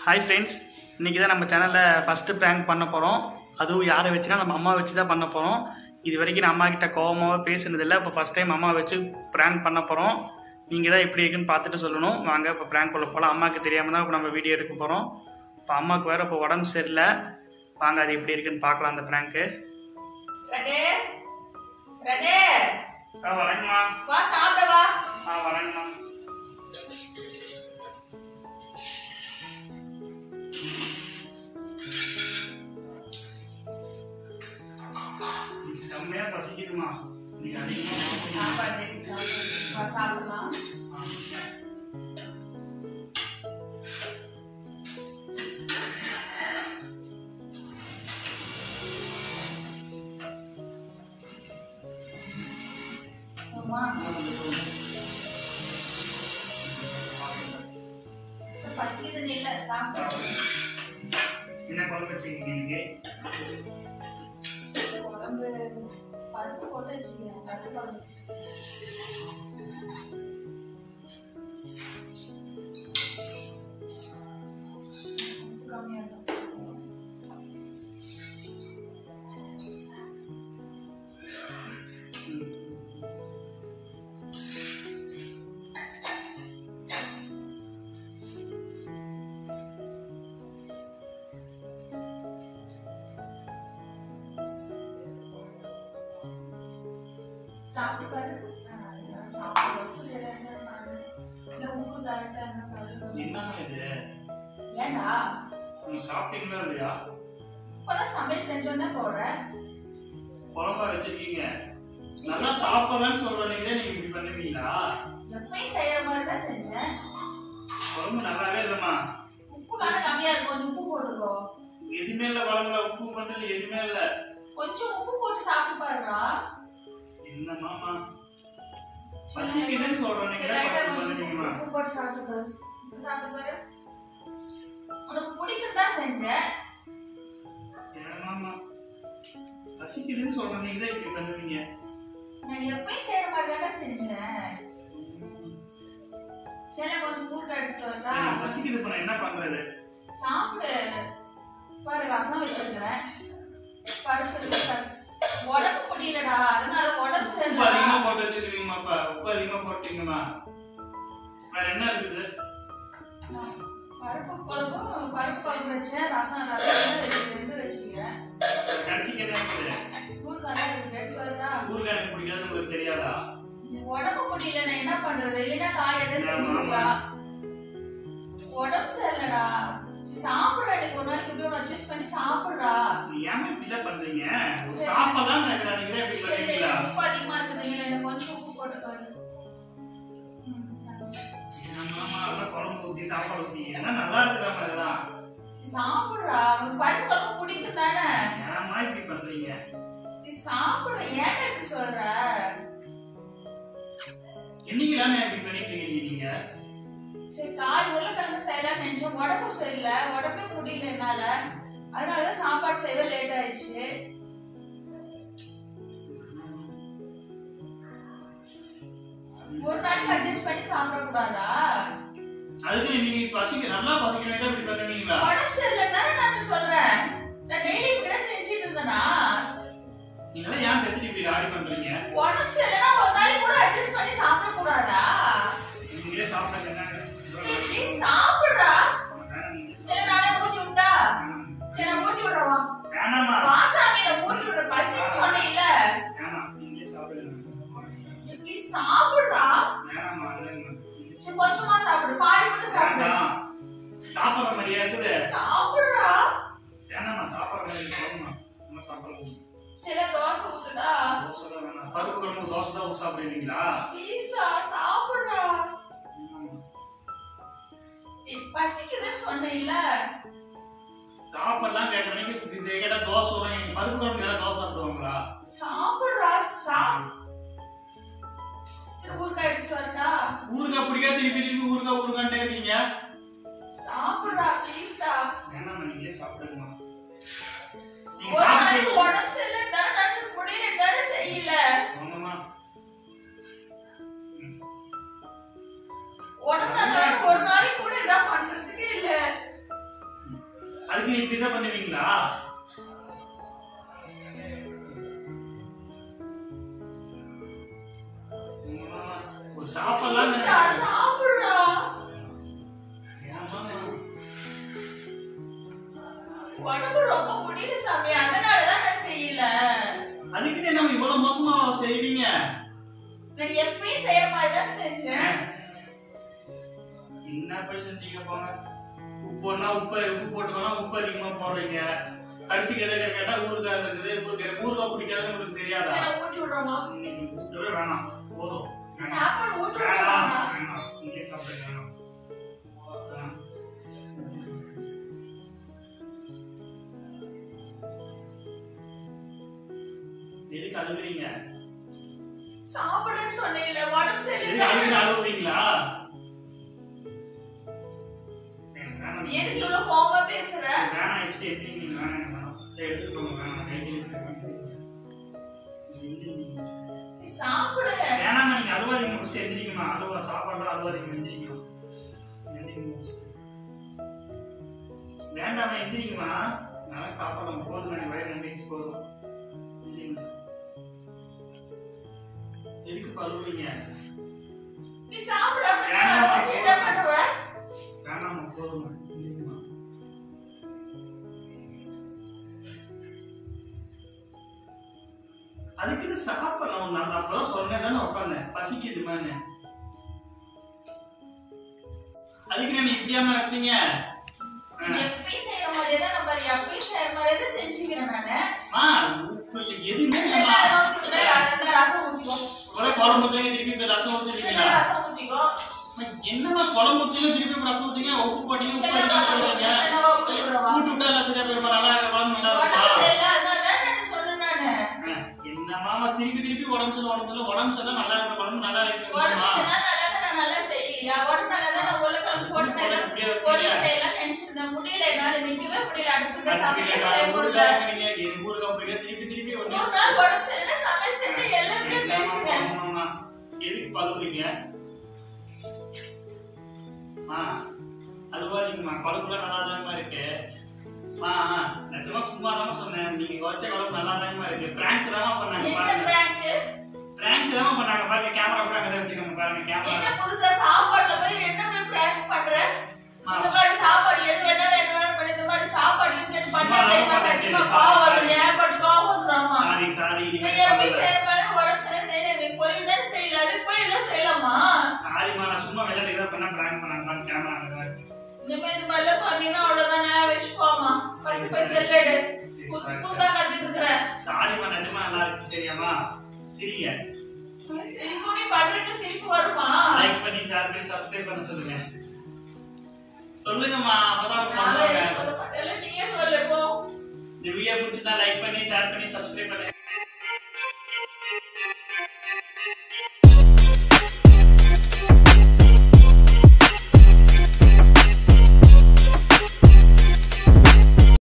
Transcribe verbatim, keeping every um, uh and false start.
Hi friends इनकी நம்ம சேனல்ல ஃபர்ஸ்ட் prank பண்ண போறோம் அதுவும் யாரை வெச்சினா நம்ம அம்மா வெச்சி தான் பண்ண போறோம் இது வரைக்கும் நான் அம்மா கிட்ட கோவமாவே பேசினது இல்ல இப்போ ஃபர்ஸ்ட் டைம் அம்மா வெச்சி prank பண்ண போறோம் நீங்க தான் எப்படி இருக்குன்னு பார்த்துட்டு சொல்லணும் வாங்க இப்போ prank உள்ள போலாம் அம்மாக்கு தெரியாம தான் நம்ம வீடியோ எடுக்க போறோம் இப்போ அம்மாக்கு வேற இப்போ உடம்பு சரியில்லை வாங்க அது எப்படி இருக்குன்னு பார்க்கலாம் அந்த prank ரகே ரகே ஆ வரேன்மா வா சாப்பிட வா ஆ வரேன்மா मैं पसीना निकाली हां पर देखी साहब साहब ना मम्मा तो पसीना नहीं है साहब इन्हें कॉल कर चाहिए பருப்பு போட்டு வச்சிருக்கேன் பருப்பு போட்டு கம்மியா साफ कर साफ कर ले लेना ना उनको डालता है ना पहले என்ன இது ஏண்டா நீ சாப்பிட்டீங்களா இல்லையா இப்பதான் சமையல் செஞ்சோன்னா போறேன் குழம்பா வச்சிருக்கீங்க நல்லா சாப்பிடலாம்னு சொல்றீங்களே நீங்க இப்படி பண்ணுவீங்களா எப்பயும் செய்யற மாதிரி தான் செஞ்சேன் குழம்பு நல்லாவே இல்லம்மா உப்பு காண கம்மியா இருக்கு கொஞ்சம் உப்பு போட்டுக்கோ எதுவுமே இல்ல குழம்புல உப்பு பண்ணல எதுவுமே இல்ல கொஞ்சம் உப்பு போட்டு சாப்பிட்டு பாருடா என்ன மாமா பசிக்குதுன்னு சொல்றீங்க பண்ணுவீங்கம்மா உப்பு போட்டு சாப்பிட்டு பாரு சாப்பிட்டு பாரு உனக்கு பிடிக்கும் தான் செஞ்சேன் ஏன் மாமா பசிக்குதுன்னு சொல்றீங்க இப்படி பண்ணுவீங்க நான் எப்பயும் செய்யற மாதிரி தான் செஞ்சேன் சரி கொஞ்சம் மூட்டை எடுத்துட்டு வரதா பசிக்குது பண்ண என்ன பண்றது சாப்பிடு பாரு ரசம் வச்சிருக்கிறேன் பருப்பு உடம்பு முடியலடா அதனால உடம்பு சரியில்லை அதிகமா போட்டு வச்சிருக்கீங்கம்மாப்பா உப்பு அதிகமா போட்டீங்கம்மா வேற என்ன இருக்குது பருப்பு குழம்பு பருப்பு குழம்பு வச்சேன் ரசம் ரசம் ரெண்டு வச்சுக்கிறேன் கடிச்சிக்க என்ன இருக்குது ஊறுகாய் எடுத்து வருதா ஊறுகாய் எனக்கு பிடிக்காது உங்களுக்கு தெரியாதா உடம்பு முடியல நான் என்ன பண்றது இல்லைன்னா காய் எதை செஞ்சுக்கலாம் உடம்பு சரியில்லடா சாப்பிடுறா நீங்க ஒரு நாளைக்கு இப்படி அட்ஜஸ்ட் பண்ணி சாப்பிடுறா நீ ஏன் இப்படி பண்றீங்க சாப்பிடலாம் நினைக்கிறேன் நீங்க இப்படி பண்றீங்களா உப்பு அதிகமா இருக்குது எனக்கு கொஞ்சம் உப்பு போட்டு பாரு மாமா அதான் குழம்பு ஊத்தி சாப்பாடு ஊத்தி என்ன நல்லா இருக்குதாமா இதெல்லாம் சாப்பிடுறா உனக்கு பருப்பு குழம்பு பிடிக்கும் தானே ஏமா இப்படி பண்றீங்க நீ சாப்பிடுற ஏன் இப்படி சொல்ற என்னைக்கெல்லாம் இப்படி பண்ணிட்டு இருக்கீங்க நீங்க சரி காய் உருளைக்கிழங்கு செய்யலாம்னு நினைச்சேன் உடம்பு சரியில்லை உடம்பே முடியல என்னால அதனாலதான் சாப்பாடு செய்ய லேட் ஆயிடுச்சு ஒரு நாளைக்கு அட்ஜஸ்ட் பண்ணி சாப்பிட கூடாதா அதுக்கு நீங்க பசிக்க நல்லா பசிக்கிறீங்க இப்படி பண்ணுவீங்களா உடம்பு சரியில்லைன்னா நான் சொல்றேன் நான் டெய்லி இப்படிதான் செஞ்சுட்டு இருந்தேனா நீங்க ஏன் பெத்திட்டு இப்படி ஆடி பண்றீங்க உடம்பு சரியில்லைன்னா ஒரு நாளைக்கு கூட அட்ஜஸ்ட் பண்ணி சாப்பிட கூடாதா நீங்களே சாப்பிடுங்க நீ சாப்பிடுறா சரி நானே ஊட்டி விட்டா சரி நான் ஊட்டி விடுறவா வேணாமா வாசாமி நான் ஊட்டி விடுற பசி சொன்னே இல்ல வேணாமா நீங்களே சாப்பிடுங்க இப்படி சாப்பிடுறா வேணாமா சரி கொஞ்சமா சாப்பிடு பாதி மட்டும் சாப்பிடு சாப்பிடுற மாதிரியா இருக்குது சாப்பிடுறா வேணாமா சாப்பிடுற மாதிரி போகணுமா நம்ம சாப்பிடலாம் சரி தோசை ஊத்துடா தோசை தான் வேணாம் பருப்பு குழம்பு தோசை தான் ஊற்றி சாப்பிடுவீங்களா ப்ளீஸ்டா சாப்பிடுறா பசிக்குதுன்னு சொன்னேன்ல சாப்பிடலாம் கேட்ட மணிக்கு இது கேட்டா தோசை வரும் பருப்பு குழம்பு கேட்டா தோசை சாப்பிடுவாங்களா சாப்பிடுறா சாப் சரி ஊறுகாய் எடுத்துட்டு வரட்டா ஊறுகாய் பிடிக்கா திருப்பி திருப்பி ஊறுகாய் ஊறுகான்ட்டே இருக்கீங்க சாப்பிடுறா ப்ளீஸ்டா வேணாமா நீங்களே சாப்பிடுங்கம்மா நீங்க ஒரு சாப்பிட்டு நாளைக்கு உடம்பு சரியில்லைன்னு தானே நான் முடியல தானே செய்யல ஆமாம்மா சாப்பிடலாம் சாப்பிடுறா. உடம்பு ரொம்ப முடியல சாமி, அதனாலதான் நான் செய்யல. அதுக்குன்னு நம்ம இவ்வளவு மோசமா செய்வீங்க? நான் எப்பயும் செய்யற மாதிரி தான் செஞ்சேன். என்ன போய் செஞ்சீங்க போங்க. உப்புன்னா உப்பு உப்பு போட்டுக்கணும், உப்பு அதிகமா போடுறீங்க. கடிச்சு கேட்க கேட்டா ஊருக்காய் இருக்குது, ஊருக்காய் ஊருக்காய் பிடிக்காதுன்னு உங்களுக்கு தெரியாதா? ஊட்டி விடுறோமா? இன்னைக்கு ஊட்டவே வேணாம், போதும். சாப்பாடு ஊட்டி வேணாம் விடுறோமா? வேணாம், இங்கே சாப்பிடுங்க. வேணாம். எதுக்கு அழுகுறீங்க? சாப்பிடுன்னு சொன்னீங்கல்ல, உடம்பு சரியில்லை. எதுக்கு அழுகுறீங்களா? எதுக்கு இவ்வளவு கோவமா பேசுற? வேணாம், எஸ்டி எடுத்தீங்க. வேணாம் வேணாம், எடுத்துட்டு போங்க. வேணாம், நீ சாப்பிடு. வேணாமா, நீங்க அழுவாதீங்க. முடிச்சுட்டு எந்திரிக்குமா? அழுவா சாப்பாடுலாம் அழுவாதீங்க, எந்திரிக்கும். வேண்டாமா, எந்திரிக்குமா? நல்லா சாப்பாடு போதும், எனக்கு வயிறு நம்பிச்சு போதும். எதுக்கு அழுவீங்க? நீ சாப்பிட என்ன பண்ணுவ? வேணாமா, போதும். அதுக்கு சாப்பிடணும். நான் அப்பதான் சொன்னேன் தானே, உட்காந்தேன் பசிக்குதுமான்னு. அதுக்கு நீ இப்படியாம இருப்பீங்க? எப்பயும் செய்யற மாதிரியே தான் நம்ம எப்பயும் செய்யற மாதிரியே தான் செஞ்சுக்கிறேன் நானு. எதுவுமே ரசம் ஊத்திக்கோ. குழம்பு ஊத்துறீங்க, திருப்பி ரசம் ஊத்துறீங்களா? ரசம் ஊத்திக்கோ. என்னமா குழம்பு ஊத்துறீங்க, திருப்பி ரசம் ஊத்துறீங்க, உப்பு போட்டீங்க, உப்பு போட்டீங்க. ஊட்டி விட்டா எல்லாம் சரியா போயிருமா? நல்லா இருக்க குழம்பு நல்லா இருக்கா? என்னமாமா திருப்பி திருப்பி உடம்பு சொல்ல உடம்பு சொல்ல உடம்பு சொல்ல நல்லா இருக்க குழம்பு நல்லா இருக்கு. எதுக்கு பழுவுறீங்க? அழுவாதீங்கம்மா, குழம்புலாம் நல்லா தானமா இருக்கு. நிஜமா சும்மா தான் சொன்னேன். நீங்க வச்ச குழம்பு நல்லா தானமா இருக்கு. பிராங்க் தான் பண்ணாங்க பாருங்க. பிராங்க் தான் பண்ணாங்க பாருங்க. கேமரா கூட அங்க வச்சுக்கோங்க பாருங்க. கேமரா என்ன புதுசா சாப்பாடுல போய் என்ன போய் பிராங்க் பண்ற? இந்த மாதிரி சாப்பாடு எது வேணாலும் என்ன வேணாலும் பண்ணி இந்த மாதிரி சாப்பாடு யூஸ் பண்ணா தெரியுமா? சத்தியமா பாவம் ஏற்பட்டு பாவம்ன்றாமா. சாரி சாரி, நீ எப்படி செய்யற உடம்பு சரியில்லை, நீ பொரியல் தானே செய்யல, அதுக்கு போய் எல்லாம் செய்யலாமா? சாரிமா, நான் சும்மா விளையாட்டு ஏதாவது பண்ணா பிராங்க் பண்ணாங்க. கேமரா அங்க இருக்கு. இனிமே இந்த மாதிரிலாம் பண்ணினா அவ்வளவுதானே, வச்சுக்கோமா. ஃபர்ஸ்ட் போய் செல்லடு. புதுசு புதுசா கத்துட்டு இருக்கிற. சாரிமா, நிஜமா நல்லா இருக்கு. சரியாமா? சரிங்க. சிரிப்பு நீ பண்றதுக்கு சிரிப்பு வருமா? லைக் பண்ணி ஷேர் பண்ணி சப்ஸ்கிரைப் பண்ண சொல்லுங்க. சொல்லுங்கம்மா, அப்பதான் பண்ணுவாங்க. சொல்ல மாட்டேல, நீயே சொல்லு போ. இந்த வீடியோ பிடிச்சிருந்தா லைக் பண்ணி ஷேர் பண்ணி சப்ஸ்கிரைப் பண்ணுங்க.